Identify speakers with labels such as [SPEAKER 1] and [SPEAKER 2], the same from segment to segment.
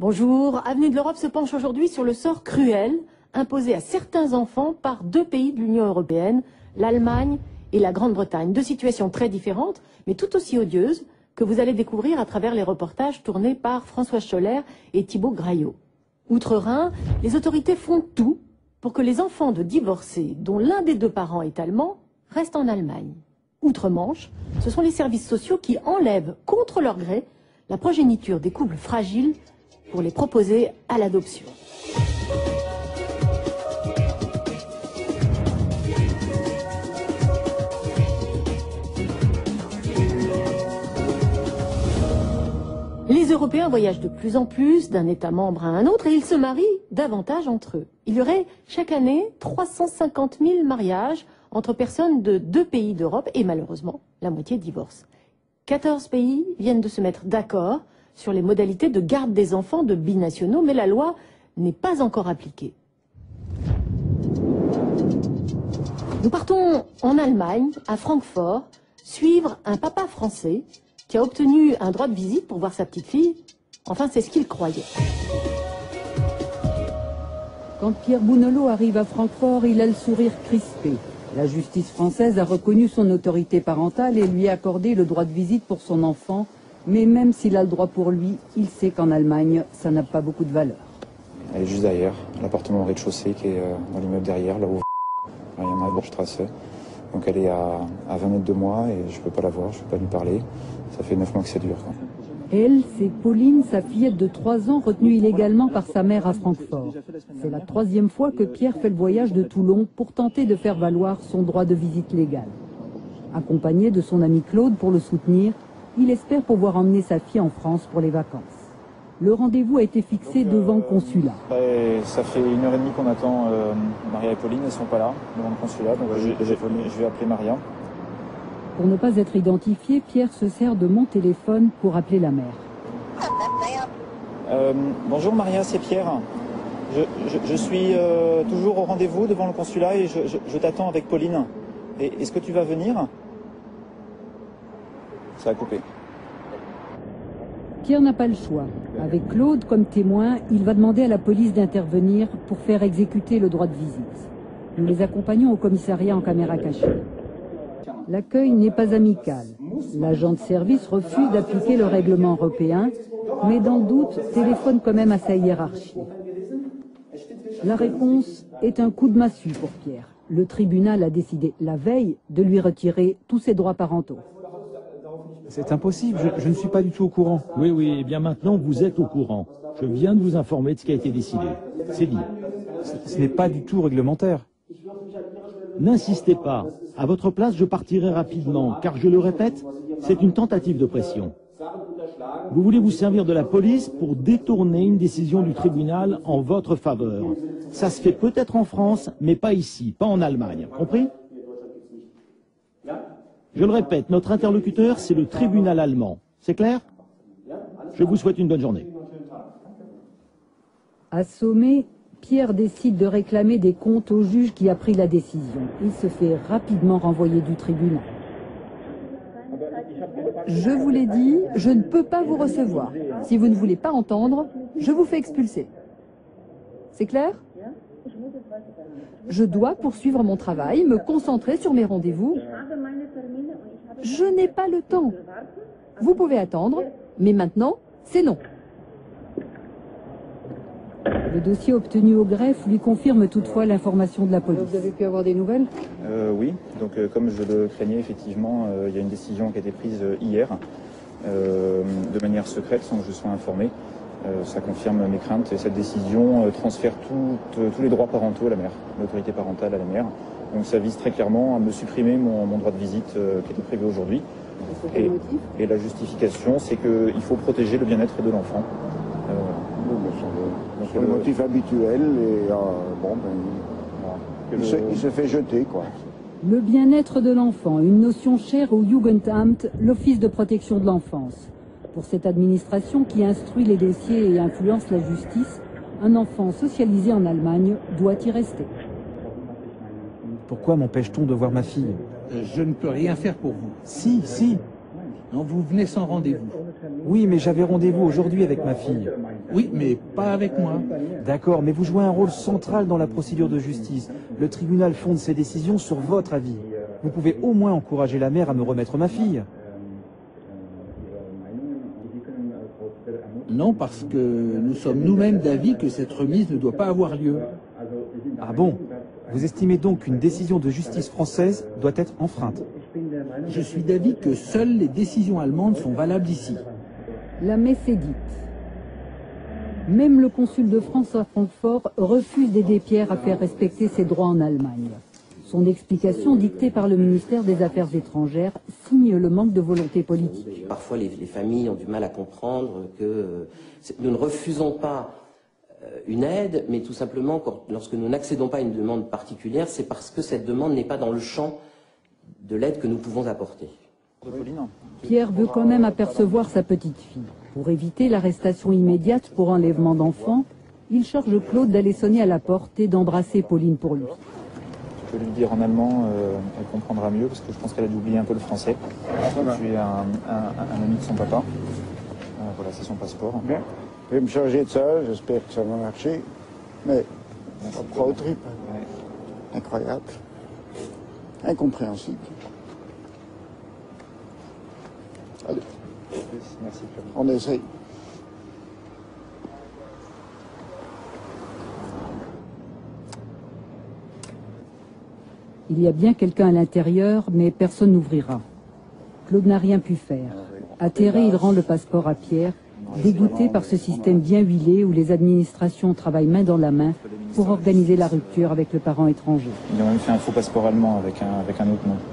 [SPEAKER 1] Bonjour, Avenue de l'Europe se penche aujourd'hui sur le sort cruel imposé à certains enfants par deux pays de l'Union européenne, l'Allemagne et la Grande-Bretagne. Deux situations très différentes, mais tout aussi odieuses, que vous allez découvrir à travers les reportages tournés par François Scholler et Thibaut Graillot. Outre-Rhin, les autorités font tout pour que les enfants de divorcés, dont l'un des deux parents est allemand, restent en Allemagne. Outre-Manche, ce sont les services sociaux qui enlèvent, contre leur gré, la progéniture des couples fragiles pour les proposer à l'adoption. Les Européens voyagent de plus en plus d'un État membre à un autre et ils se marient davantage entre eux. Il y aurait chaque année 350 000 mariages entre personnes de deux pays d'Europe et malheureusement, la moitié divorce. 14 pays viennent de se mettre d'accord sur les modalités de garde des enfants de binationaux, mais la loi n'est pas encore appliquée. Nous partons en Allemagne, à Francfort, suivre un papa français qui a obtenu un droit de visite pour voir sa petite fille. Enfin, c'est ce qu'il croyait.
[SPEAKER 2] Quand Pierre Bounelot arrive à Francfort, il a le sourire crispé. La justice française a reconnu son autorité parentale et lui a accordé le droit de visite pour son enfant. Mais même s'il a le droit pour lui, il sait qu'en Allemagne, ça n'a pas beaucoup de valeur.
[SPEAKER 3] Elle est juste derrière, l'appartement au rez-de-chaussée qui est dans l'immeuble derrière, là où il y en a à Burgstrasse. Donc elle est à 20 mètres de moi et je ne peux pas la voir, je ne peux pas lui parler. Ça fait 9 mois que ça dure.
[SPEAKER 2] Elle, c'est Pauline, sa fillette de 3 ans, retenue illégalement par sa mère à Francfort. C'est la 3e fois que Pierre fait le voyage de Toulon pour tenter de faire valoir son droit de visite légal. Accompagné de son ami Claude pour le soutenir, il espère pouvoir emmener sa fille en France pour les vacances. Le rendez-vous a été fixé devant le consulat.
[SPEAKER 3] Ça fait 1h30 qu'on attend Maria et Pauline, elles ne sont pas là devant le consulat, donc je vais appeler Maria.
[SPEAKER 2] Pour ne pas être identifié, Pierre se sert de mon téléphone pour appeler la mère.
[SPEAKER 3] Bonjour Maria, c'est Pierre. Je suis toujours au rendez-vous devant le consulat et je t'attends avec Pauline. Est-ce que tu vas venir? Ça a coupé.
[SPEAKER 2] Pierre n'a pas le choix. Avec Claude comme témoin, il va demander à la police d'intervenir pour faire exécuter le droit de visite. Nous les accompagnons au commissariat en caméra cachée. L'accueil n'est pas amical. L'agent de service refuse d'appliquer le règlement européen, mais dans le doute, téléphone quand même à sa hiérarchie. La réponse est un coup de massue pour Pierre. Le tribunal a décidé la veille de lui retirer tous ses droits parentaux.
[SPEAKER 4] C'est impossible, je ne suis pas du tout au courant.
[SPEAKER 5] Oui, et bien maintenant vous êtes au courant. Je viens de vous informer de ce qui a été décidé. C'est dit.
[SPEAKER 4] Ce n'est pas du tout réglementaire.
[SPEAKER 5] N'insistez pas. À votre place, je partirai rapidement, car je le répète, c'est une tentative de pression. Vous voulez vous servir de la police pour détourner une décision du tribunal en votre faveur. Ça se fait peut-être en France, mais pas ici, pas en Allemagne. Compris ? Je le répète, notre interlocuteur, c'est le tribunal allemand. C'est clair? Je vous souhaite une bonne journée.
[SPEAKER 2] Assommé, Pierre décide de réclamer des comptes au juge qui a pris la décision. Il se fait rapidement renvoyer du tribunal.
[SPEAKER 6] Je vous l'ai dit, je ne peux pas vous recevoir. Si vous ne voulez pas entendre, je vous fais expulser. C'est clair? Je dois poursuivre mon travail, me concentrer sur mes rendez-vous. Je n'ai pas le temps. Vous pouvez attendre, mais maintenant, c'est non.
[SPEAKER 2] Le dossier obtenu au greffe lui confirme toutefois l'information de la police.
[SPEAKER 6] Vous avez pu avoir des nouvelles?
[SPEAKER 3] Oui, donc comme je le craignais, effectivement, il y a une décision qui a été prise hier, de manière secrète, sans que je sois informé. Ça confirme mes craintes et cette décision transfère tous les droits parentaux à la mère, l'autorité parentale à la mère. Donc ça vise très clairement à me supprimer mon droit de visite qui était prévu aujourd'hui. Et la justification, c'est qu'il faut protéger le bien-être de l'enfant.
[SPEAKER 7] C'est le motif habituel et il se fait jeter, quoi.
[SPEAKER 2] Le bien-être de l'enfant, une notion chère au Jugendamt, l'Office de protection de l'enfance. Pour cette administration qui instruit les dossiers et influence la justice, un enfant socialisé en Allemagne doit y rester.
[SPEAKER 4] Pourquoi m'empêche-t-on de voir ma fille?
[SPEAKER 8] Je ne peux rien faire pour vous.
[SPEAKER 4] Si.
[SPEAKER 8] Non, vous venez sans rendez-vous.
[SPEAKER 4] Oui, mais j'avais rendez-vous aujourd'hui avec ma fille.
[SPEAKER 8] Oui, mais pas avec moi.
[SPEAKER 4] D'accord, mais vous jouez un rôle central dans la procédure de justice. Le tribunal fonde ses décisions sur votre avis. Vous pouvez au moins encourager la mère à me remettre ma fille.
[SPEAKER 8] Non, parce que nous sommes nous-mêmes d'avis que cette remise ne doit pas avoir lieu.
[SPEAKER 4] Ah bon? Vous estimez donc qu'une décision de justice française doit être enfreinte?
[SPEAKER 8] Je suis d'avis que seules les décisions allemandes sont valables ici.
[SPEAKER 2] La messe est dite. Même le consul de France à Francfort refuse d'aider Pierre à faire respecter ses droits en Allemagne. Son explication, dictée par le ministère des Affaires étrangères, signe le manque de volonté politique.
[SPEAKER 9] Parfois, les familles ont du mal à comprendre que nous ne refusons pas une aide, mais tout simplement, lorsque nous n'accédons pas à une demande particulière, c'est parce que cette demande n'est pas dans le champ de l'aide que nous pouvons apporter.
[SPEAKER 2] Pierre veut quand même apercevoir sa petite fille. Pour éviter l'arrestation immédiate pour enlèvement d'enfants, il charge Claude d'aller sonner à la porte et d'embrasser Pauline pour lui.
[SPEAKER 3] Je peux lui dire en allemand, elle comprendra mieux, parce que je pense qu'elle a dû oublier un peu le français. Je suis un ami de son papa. Voilà, c'est son passeport.
[SPEAKER 7] Bien. Je vais me charger de ça, j'espère que ça va marcher. Mais on prend au trip. Ouais. Incroyable. Incompréhensible. Allez.
[SPEAKER 3] Merci.
[SPEAKER 7] On essaye.
[SPEAKER 2] Il y a bien quelqu'un à l'intérieur, mais personne n'ouvrira. Claude n'a rien pu faire. Atterré, il rend le passeport à Pierre, dégoûté par ce système bien huilé où les administrations travaillent main dans la main pour organiser la rupture avec le parent étranger.
[SPEAKER 3] Ils ont même fait un faux passeport allemand avec un autre nom.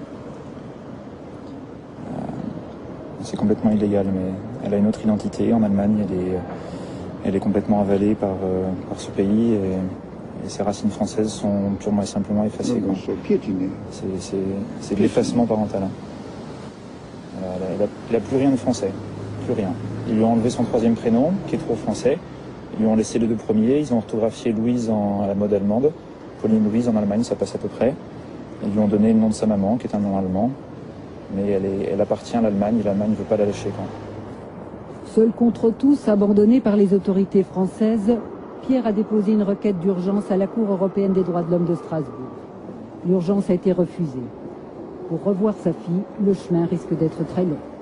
[SPEAKER 3] C'est complètement illégal, mais elle a une autre identité en Allemagne. Elle est complètement avalée par ce pays et ses racines françaises sont purement et simplement effacées. C'est de l'effacement parental. Elle n'a plus rien de français, plus rien. Ils lui ont enlevé son troisième prénom, qui est trop français. Ils lui ont laissé les deux premiers. Ils ont orthographié Louise à la mode allemande. Pauline Louise en Allemagne, ça passe à peu près. Ils lui ont donné le nom de sa maman, qui est un nom allemand. Mais elle appartient à l'Allemagne et l'Allemagne ne veut pas la lâcher.
[SPEAKER 2] Seul contre tous, abandonné par les autorités françaises, Pierre a déposé une requête d'urgence à la Cour européenne des droits de l'homme de Strasbourg. L'urgence a été refusée. Pour revoir sa fille, le chemin risque d'être très long.